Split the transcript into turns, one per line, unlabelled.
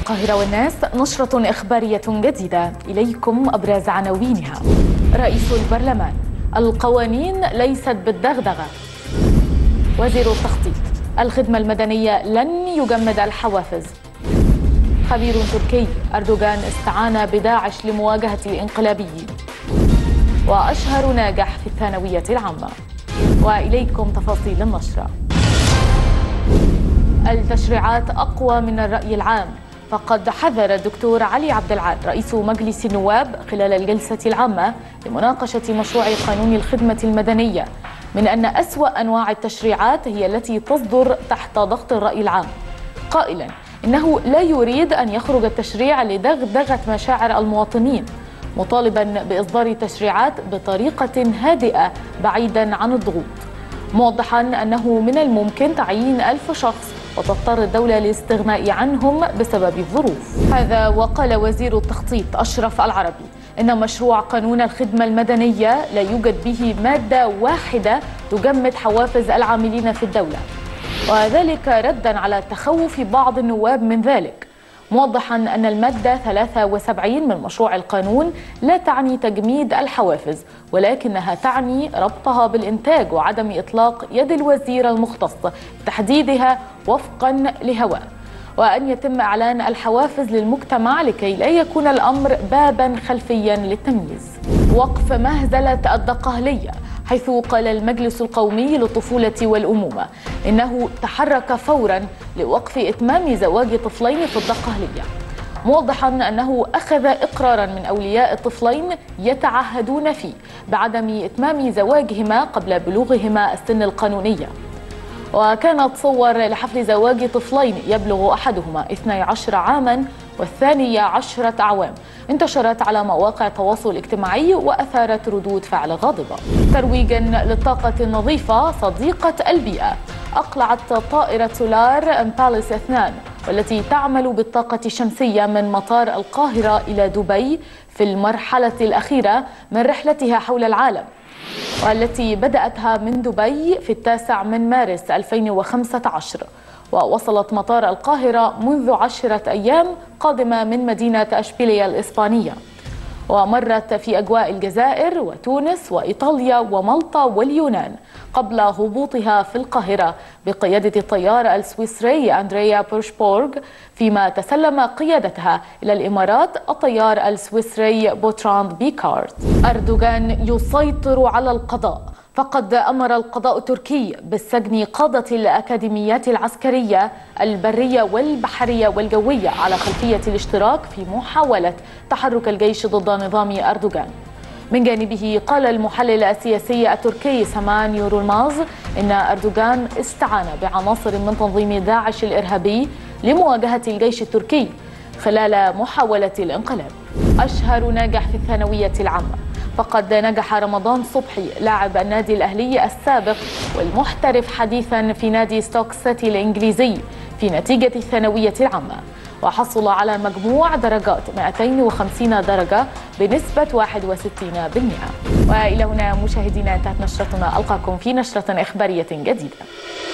القاهرة والناس، نشرة إخبارية جديدة. إليكم أبرز عناوينها. رئيس البرلمان: القوانين ليست بالدغدغة. وزير التخطيط: الخدمة المدنية لن يجمد الحوافز. خبير تركي: أردوغان استعان بداعش لمواجهة الانقلابيين. وأشهر ناجح في الثانوية العامة. وإليكم تفاصيل النشرة. التشريعات أقوى من الرأي العام، فقد حذر الدكتور علي عبد العال رئيس مجلس النواب خلال الجلسة العامة لمناقشة مشروع قانون الخدمة المدنية من أن أسوأ أنواع التشريعات هي التي تصدر تحت ضغط الرأي العام، قائلا إنه لا يريد أن يخرج التشريع لدغدغة مشاعر المواطنين، مطالبا بإصدار تشريعات بطريقة هادئة بعيدا عن الضغوط، موضحا أنه من الممكن تعيين 1000 شخص وتضطر الدولة للاستغناء عنهم بسبب الظروف. هذا وقال وزير التخطيط أشرف العربي إن مشروع قانون الخدمة المدنية لا يوجد به مادة واحدة تجمد حوافز العاملين في الدولة، وذلك ردا على تخوف بعض النواب من ذلك، موضحا أن المادة 73 من مشروع القانون لا تعني تجميد الحوافز، ولكنها تعني ربطها بالإنتاج وعدم إطلاق يد الوزير المختص بتحديدها وفقا لهواه، وأن يتم إعلان الحوافز للمجتمع لكي لا يكون الأمر بابا خلفيا للتمييز. وقف مهزلة الدقهلية، حيث قال المجلس القومي للطفولة والأمومة إنه تحرك فورا لوقف إتمام زواج طفلين في الدقهلية، موضحا أنه أخذ إقرارا من أولياء الطفلين يتعهدون فيه بعدم إتمام زواجهما قبل بلوغهما السن القانونية. وكانت صور لحفل زواج طفلين يبلغ أحدهما 12 عاما والثاني 10 أعوام انتشرت على مواقع التواصل الاجتماعي وأثارت ردود فعل غاضبة. ترويجا للطاقة النظيفة صديقة البيئة، أقلعت طائرة سولار امباليس 2 والتي تعمل بالطاقة الشمسية من مطار القاهرة إلى دبي في المرحلة الأخيرة من رحلتها حول العالم، والتي بدأتها من دبي في 9 مارس 2015، ووصلت مطار القاهرة منذ 10 أيام قادمة من مدينة أشبيلية الإسبانية، ومرت في أجواء الجزائر وتونس وإيطاليا ومالطا واليونان قبل هبوطها في القاهرة بقيادة الطيار السويسري أندريا بورشبورغ، فيما تسلم قيادتها إلى الإمارات الطيار السويسري بوتراند بيكارت. أردوغان يسيطر على القضاء، فقد أمر القضاء التركي بالسجن قادة الأكاديميات العسكرية البرية والبحرية والجوية على خلفية الاشتراك في محاولة تحرك الجيش ضد نظام أردوغان. من جانبه قال المحلل السياسي التركي سمان يورولماز إن أردوغان استعان بعناصر من تنظيم داعش الإرهابي لمواجهة الجيش التركي خلال محاولة الانقلاب. أشهر ناجح في الثانوية العامة، فقد نجح رمضان صبحي لاعب النادي الأهلي السابق والمحترف حديثا في نادي ستوك سيتي الإنجليزي في نتيجة الثانوية العامة، وحصل على مجموع درجات 250 درجة بنسبة 61%. وإلى هنا مشاهدينا انتهت نشرتنا، ألقاكم في نشرة إخبارية جديدة.